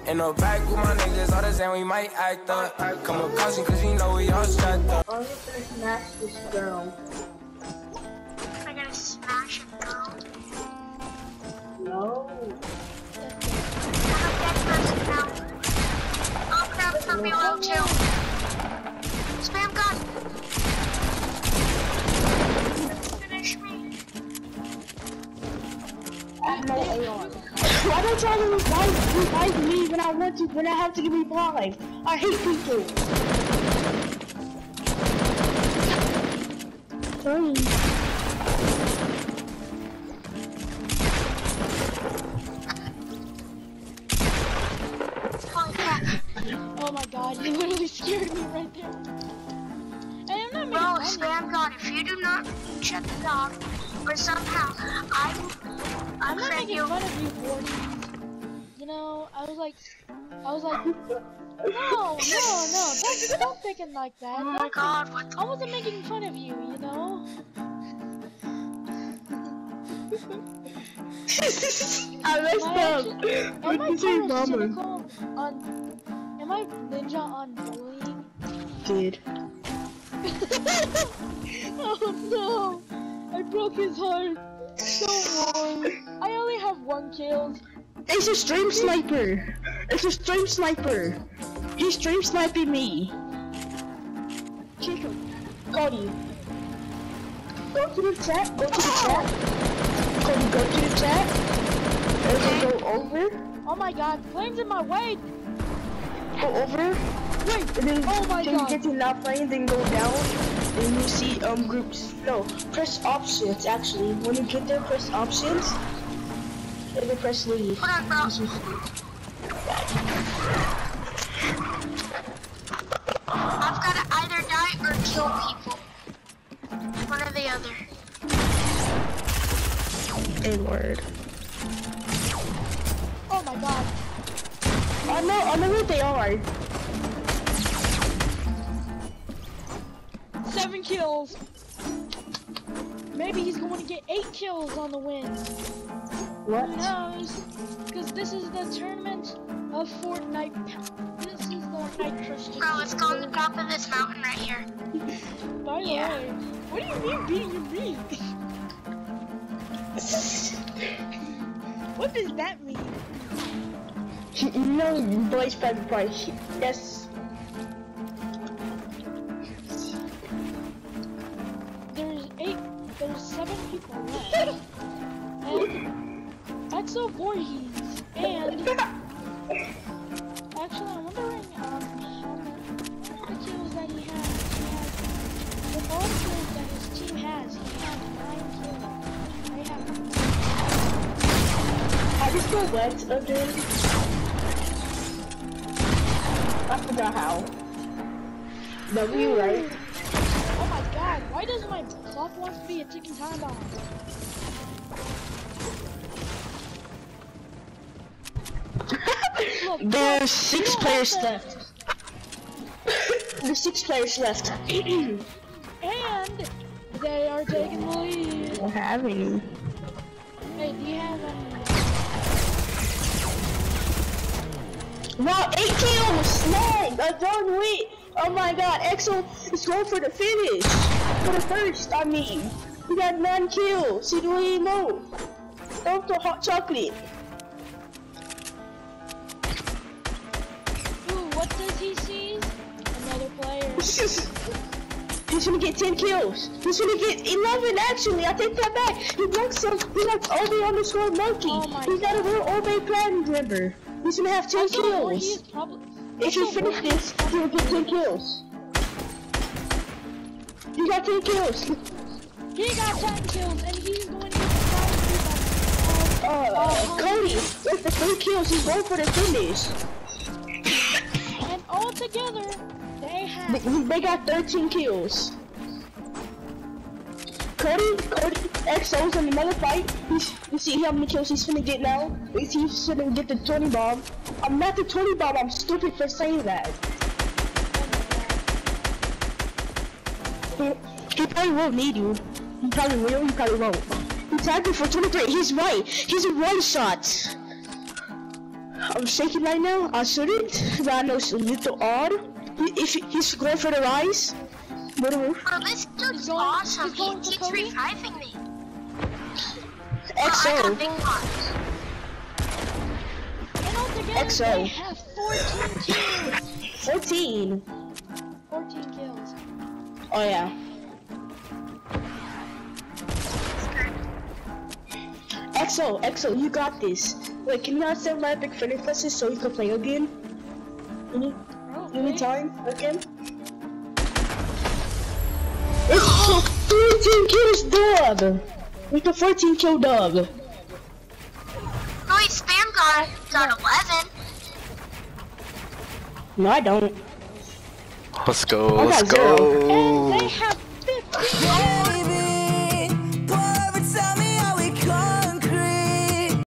In the back with my niggas, all the same, we might act up. Come up caution, cause you know we all strapped up. I'm just gonna smash this girl. I gotta smash a girl? No. I'm a dead person now. Oh crap, from me oil too. Spam gun! Finish me. Why don't y'all revive me when I have to get revived? I hate people. Sorry. Oh my god, you literally scared me right there. And I'm not Bro, spam god, if you do not shut the dog, or somehow I'm not making fun of you, Vorheeez. You know, I was like, no, don't think it like that. Oh my god, what the? I wasn't making fun of you, you know? I messed up. Am I cynical on? Am I ninja on bullying? Dude. Oh no! I broke his heart. Don't worry. I only have 1 kill. It's a stream sniper. It's a stream sniper. He's stream sniping me. Kick him. Cody. Go to the chat. Go to the chat. Cody, go to the chat. And go over. Oh my god, flames in my way. Go over. Wait. And then oh my god. Get to not playing, then go down. And you see groups. No, press options actually. When you get there, press options. And then press leave. Hold on, bro. I've gotta either die or kill people. One or the other. N-word. Oh my god. I know what they are. 7 kills. Maybe he's going to get 8 kills on the win. What? Who knows? Because this is the tournament of Fortnite. This is the night Christian. Bro, let's go on the top of this mountain right here. By the way, what do you mean beating your meat? What does that mean? You know, boys private party. Yes. There's 7 people left. And Xo-Vorheezz. And actually, I'm wondering how many kills that he has. With all the kills that his team has, he has 9 kills. I have. I just go wet again. I forgot how. W, right? Oh my god, why does my clock want to be a ticking time bomb? Look, There's 6 players left. There's 6 players left. And they are taking the lead. I don't have any. Hey, do you have any? Wow, 8 kills! 9! I don't wait! Oh my god, Xo is going for the finish! For the first, I mean. He got 9 kills, he don't even know. Go to hot chocolate. Ooh, what does he see? Another player. He's gonna get 10 kills. He's gonna get 11 actually, I take that back. He likes Obey_monkey. Oh He's got a real Obey Platinum member. He's gonna have 10 kills. If he finishes this, he will get 10 kills. He got 10 kills. He got 10 kills, and he's going to get the Cody, with the 3 kills, he's going for the finish. And all together, they got 13 kills. Cody, Xo's in another fight. You see how many kills he's finna get now? He's finna get the 20 bomb. I'm not the 20 bomb, I'm stupid for saying that. He probably won't need you. He probably will, he probably won't. He's tagging for 23, he's right. He's a one shot. I'm shaking right now. I shouldn't, but I know it's a little odd. If he's going for the rise, Bro, this dude's awesome. He keeps reviving me. I got XO. big pot. And altogether, XO. they have 14 kills. 14. 14 kills. Oh yeah. XO, you got this. Wait, can you not send my big friendly requests so we can play again? Anytime again? It's a 14 kills dub! It's a 14 kill dub. Oh wait, Spam got 11. No, I don't. Let's go, I let's got 0. go. And they have 15 kills.